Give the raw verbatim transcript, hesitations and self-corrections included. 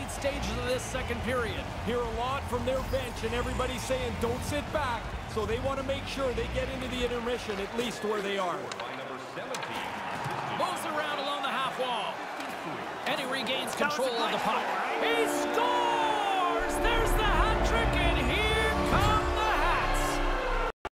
late stages of this second period. Hear a lot from their bench, and everybody's saying don't sit back. So they want to make sure they get into the intermission at least where they are. Moves around along the half wall. And he regains control of the puck. He scores! There's the hat trick, and he